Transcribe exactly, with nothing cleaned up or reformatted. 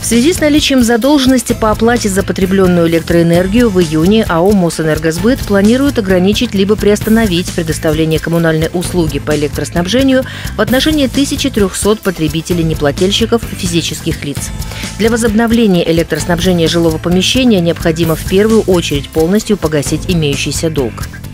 В связи с наличием задолженности по оплате за потребленную электроэнергию в июне АО «Мосэнергосбыт» планирует ограничить либо приостановить предоставление коммунальной услуги по электроснабжению в отношении тысячи трёхсот потребителей-неплательщиков физических лиц. Для возобновления электроснабжения жилого помещения необходимо в первую очередь полностью погасить имеющийся долг.